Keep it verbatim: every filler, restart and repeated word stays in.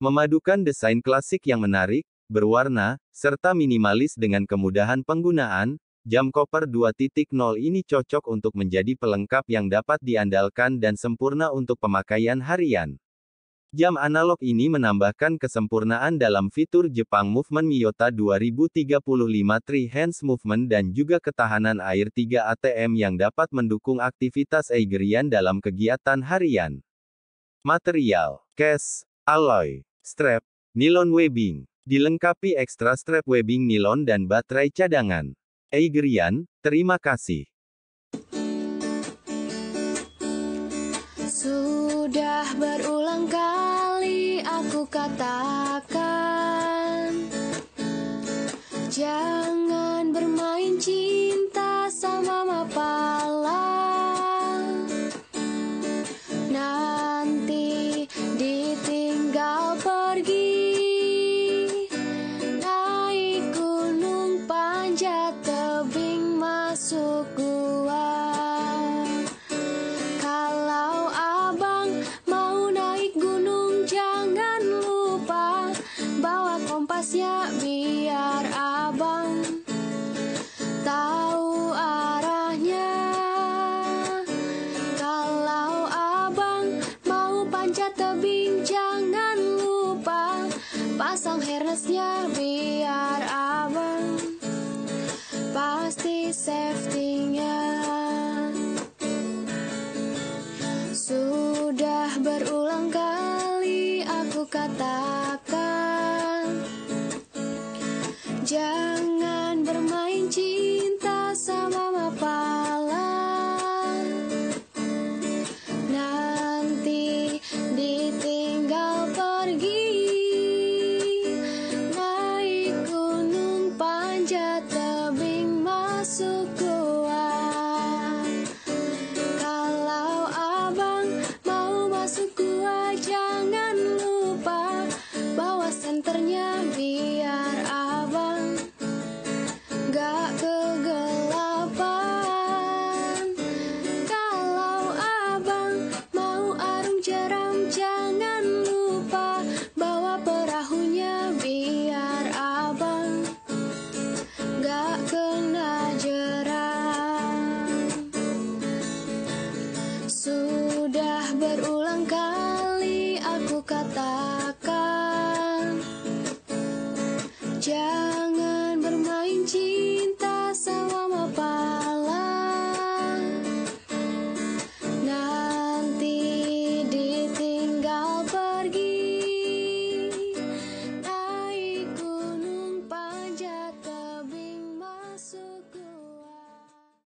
Memadukan desain klasik yang menarik, berwarna, serta minimalis dengan kemudahan penggunaan, jam koper dua titik nol ini cocok untuk menjadi pelengkap yang dapat diandalkan dan sempurna untuk pemakaian harian. Jam analog ini menambahkan kesempurnaan dalam fitur Jepang Movement Miyota dua ribu tiga puluh lima Three Hands Movement dan juga ketahanan air tiga A T M yang dapat mendukung aktivitas Eigerian dalam kegiatan harian. Material: case, alloy, strap, nilon webbing. Dilengkapi ekstra strap webbing nilon dan baterai cadangan. Eigerian, terima kasih. Sudah berulang kali aku katakan, jangan bermain cinta sama Mapala. Nanti ditinggal pergi, naik gunung panjat tebing masuk gua. Kalau abang mau naik gunung jangan lupa bawa kompasnya biar abang tahu arahnya. Kalau abang mau panjat tebing jangan lupa pasang harnessnya biar abang pasti safety-nya. Sudah berulang kali aku katakan, jangan bermain cinta sama Mapala. Nanti ditinggal pergi, naik gunung panjat tebing masuk gua. Kalau abang mau masuk gua jangan lupa bawa senternya biar abang gak kegelapan. Kalau abang mau arung jeram jangan lupa bawa perahunya biar abang gak kena jeram. Sudah berulang kali aku katakan, jangan